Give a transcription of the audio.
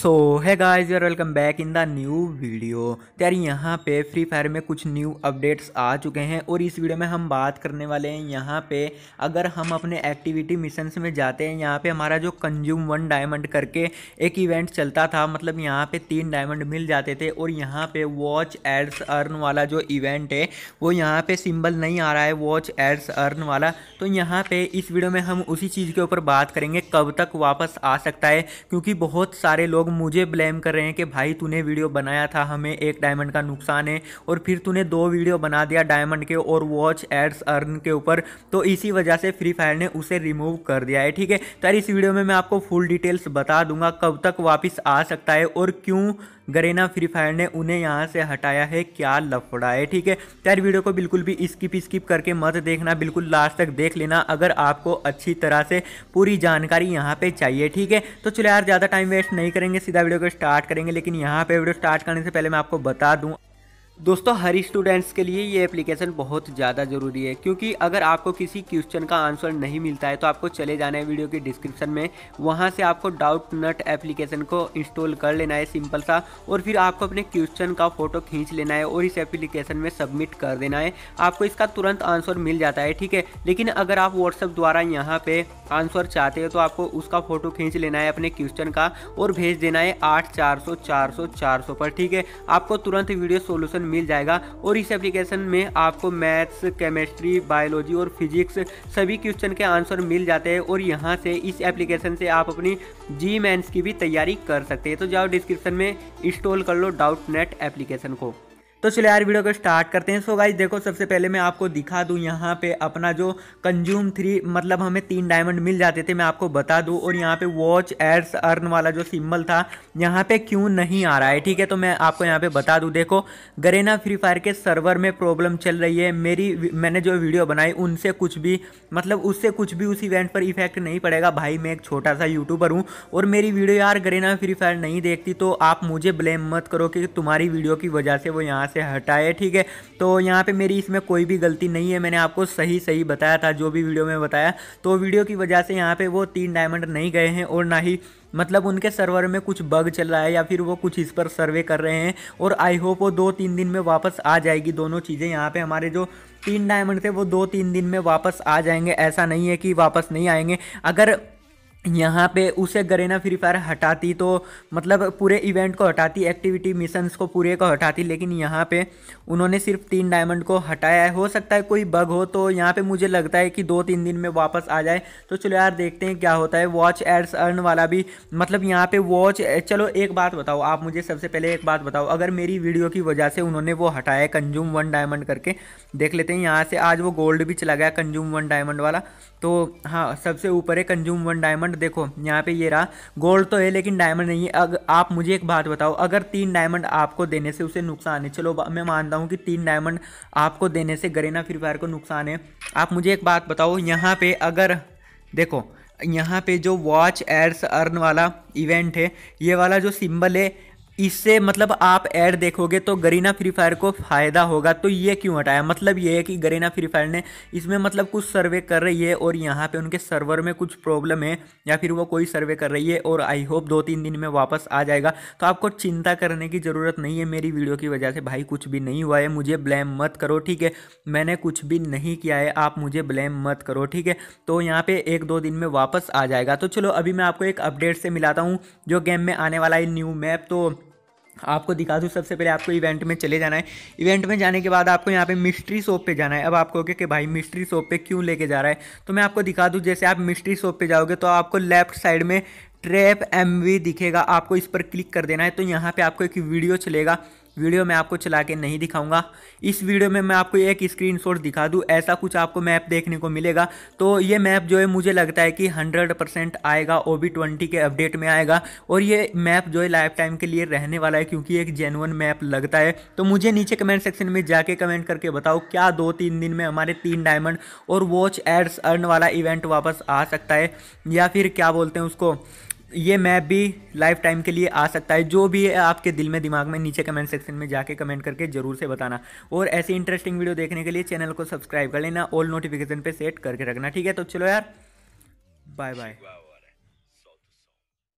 सो hi guys यार, welcome back in the new video. तो यार यहाँ पे फ्री फायर में कुछ न्यू अपडेट्स आ चुके हैं और इस वीडियो में हम बात करने वाले हैं यहाँ पे अगर हम अपने एक्टिविटी मिशंस में जाते हैं। यहाँ पे हमारा जो कंज्यूम 1 डायमंड करके एक इवेंट चलता था, मतलब यहाँ पे 3 डायमंड मिल जाते थे और यहाँ पे वॉच एड्स अर्न वाला जो इवेंट है वो यहाँ पे सिंबल नहीं आ रहा है, वॉच एड्स अर्न वाला। तो यहाँ पे इस वीडियो में हम उसी चीज़ के ऊपर बात करेंगे कब तक वापस आ सकता है, क्योंकि बहुत सारे लोग मुझे ब्लेम कर रहे हैं कि भाई तूने वीडियो बनाया था, हमें 1 डायमंड का नुकसान है और फिर तूने 2 वीडियो बना दिया डायमंड के और वॉच एड्स अर्न के ऊपर, तो इसी वजह से फ्री फायर ने उसे रिमूव कर दिया है। ठीक है, तो यार इस वीडियो में मैं आपको फुल डिटेल्स बता दूंगा कब तक वापस आ सकता है और क्यों गरेना फ्री फायर ने उन्हें यहाँ से हटाया है, क्या लफड़ा है। ठीक है, तो यार वीडियो को बिल्कुल भी स्किप करके मत देखना, बिल्कुल लास्ट तक देख लेना अगर आपको अच्छी तरह से पूरी जानकारी यहाँ पे चाहिए। ठीक है, तो चलो यार ज़्यादा टाइम वेस्ट नहीं करेंगे, सीधा वीडियो को स्टार्ट करेंगे। लेकिन यहाँ पे वीडियो स्टार्ट करने से पहले मैं आपको बता दूँ दोस्तों, हर स्टूडेंट्स के लिए ये एप्लीकेशन बहुत ज़्यादा ज़रूरी है, क्योंकि अगर आपको किसी क्वेश्चन का आंसर नहीं मिलता है तो आपको चले जाना है वीडियो के डिस्क्रिप्शन में, वहाँ से आपको डाउट नट एप्लीकेशन को इंस्टॉल कर लेना है सिंपल सा, और फिर आपको अपने क्वेश्चन का फोटो खींच लेना है और इस एप्लीकेशन में सबमिट कर देना है, आपको इसका तुरंत आंसर मिल जाता है। ठीक है, लेकिन अगर आप व्हाट्सएप द्वारा यहाँ पे आंसर चाहते हो तो आपको उसका फोटो खींच लेना है अपने क्वेश्चन का और भेज देना है 8400 400 400 पर। ठीक है, आपको तुरंत वीडियो सोल्यूशन मिल जाएगा और इस एप्लीकेशन में आपको मैथ्स, केमिस्ट्री, बायोलॉजी और फिजिक्स सभी क्वेश्चन के आंसर मिल जाते हैं और यहाँ से इस एप्लीकेशन से आप अपनी जी मेंस की भी तैयारी कर सकते हैं। तो जाओ डिस्क्रिप्शन में इंस्टॉल कर लो डाउट नेट एप्लीकेशन को। तो चलो यार वीडियो को स्टार्ट करते हैं। सो गाइस देखो, सबसे पहले मैं आपको दिखा दूं यहाँ पे अपना जो कंज्यूम 3, मतलब हमें 3 डायमंड मिल जाते थे, मैं आपको बता दूं। और यहाँ पे वॉच एड्स अर्न वाला जो सिंबल था यहाँ पे क्यों नहीं आ रहा है। ठीक है, तो मैं आपको यहाँ पे बता दूं। देखो, गरेना फ्री फायर के सर्वर में प्रॉब्लम चल रही है। मैंने जो वीडियो बनाई उनसे कुछ भी, मतलब उससे कुछ भी उस इवेंट पर इफेक्ट नहीं पड़ेगा। भाई मैं एक छोटा सा यूट्यूबर हूँ और मेरी वीडियो यार गरेना फ्री फायर नहीं देखती, तो आप मुझे ब्लेम मत करो कि तुम्हारी वीडियो की वजह से वो यहाँ से हटाए। ठीक है, तो यहाँ पे मेरी इसमें कोई भी गलती नहीं है, मैंने आपको सही बताया था जो भी वीडियो में बताया। तो वीडियो की वजह से यहाँ पे वो 3 डायमंड नहीं गए हैं और ना ही मतलब उनके सर्वर में कुछ बग चल रहा है या फिर वो कुछ इस पर सर्वे कर रहे हैं, और आई होप वो 2-3 दिन में वापस आ जाएगी दोनों चीज़ें। यहाँ पे हमारे जो 3 डायमंड थे वो 2-3 दिन में वापस आ जाएंगे, ऐसा नहीं है कि वापस नहीं आएंगे। अगर यहाँ पे उसे गरेना फ्री फायर हटाती तो मतलब पूरे इवेंट को हटाती, एक्टिविटी मिशंस को पूरे को हटाती, लेकिन यहाँ पे उन्होंने सिर्फ 3 डायमंड को हटाया है। हो सकता है कोई बग हो, तो यहाँ पे मुझे लगता है कि 2-3 दिन में वापस आ जाए। तो चलो यार देखते हैं क्या होता है। वॉच एड्स अर्न वाला भी, मतलब यहाँ पे वॉच, चलो एक बात बताओ आप मुझे, सबसे पहले एक बात बताओ, अगर मेरी वीडियो की वजह से उन्होंने वो हटाया कंज्यूम 1 डायमंड करके, देख लेते हैं यहाँ से। आज वो गोल्ड भी चला गया कंज्यूम 1 डायमंड वाला, तो हाँ सबसे ऊपर है कंज्यूम 1 डायमंड। देखो यहाँ पे ये रहा, गोल्ड तो है लेकिन डायमंड नहीं है। अगर आप मुझे एक बात बताओ, अगर 3 डायमंड आपको देने से उसे नुकसान है, चलो मैं मानता हूँ कि 3 डायमंड आपको देने से गरेना फ्री फायर को नुकसान है, आप मुझे एक बात बताओ, यहाँ पे अगर देखो यहाँ पे जो वॉच एड्स अर्न वाला इवेंट है, ये वाला जो सिंबल है, इससे मतलब आप ऐड देखोगे तो गरेना फ्री फायर को फ़ायदा होगा। तो ये क्यों हटाया, मतलब ये है कि गरेना फ्री फायर ने इसमें मतलब कुछ सर्वे कर रही है और यहाँ पे उनके सर्वर में कुछ प्रॉब्लम है या फिर वो कोई सर्वे कर रही है, और आई होप 2-3 दिन में वापस आ जाएगा। तो आपको चिंता करने की ज़रूरत नहीं है, मेरी वीडियो की वजह से भाई कुछ भी नहीं हुआ है, मुझे ब्लेम मत करो। ठीक है, मैंने कुछ भी नहीं किया है, आप मुझे ब्लेम मत करो। ठीक है, तो यहाँ पे 1-2 दिन में वापस आ जाएगा। तो चलो अभी मैं आपको एक अपडेट से मिलाता हूँ जो गेम में आने वाला है न्यू मैप, तो आपको दिखा दूँ। सबसे पहले आपको इवेंट में चले जाना है। इवेंट में जाने के बाद आपको यहाँ पे मिस्ट्री शॉप पे जाना है। अब आप कहोगे कि भाई मिस्ट्री शॉप पे क्यों लेके जा रहा है, तो मैं आपको दिखा दूँ। जैसे आप मिस्ट्री शॉप पे जाओगे तो आपको लेफ्ट साइड में ट्रैप MV दिखेगा, आपको इस पर क्लिक कर देना है। तो यहाँ पे आपको एक वीडियो चलेगा, वीडियो मैं आपको चला के नहीं दिखाऊंगा, इस वीडियो में मैं आपको एक स्क्रीनशॉट दिखा दूं, ऐसा कुछ आपको मैप देखने को मिलेगा। तो ये मैप जो है मुझे लगता है कि 100% आएगा, OB20 के अपडेट में आएगा, और ये मैप जो है लाइफ टाइम के लिए रहने वाला है, क्योंकि एक जेन्युइन मैप लगता है। तो मुझे नीचे कमेंट सेक्शन में जाके कमेंट करके बताओ, क्या 2-3 दिन में हमारे 3 डायमंड और वॉच एड्स अर्न वाला इवेंट वापस आ सकता है, या फिर क्या बोलते हैं उसको, ये मैप भी लाइफ टाइम के लिए आ सकता है। जो भी है आपके दिल में दिमाग में, नीचे कमेंट सेक्शन में जाके कमेंट करके जरूर से बताना। और ऐसी इंटरेस्टिंग वीडियो देखने के लिए चैनल को सब्सक्राइब कर लेना, ऑल नोटिफिकेशन पे सेट करके रखना। ठीक है, तो चलो यार, बाय बाय।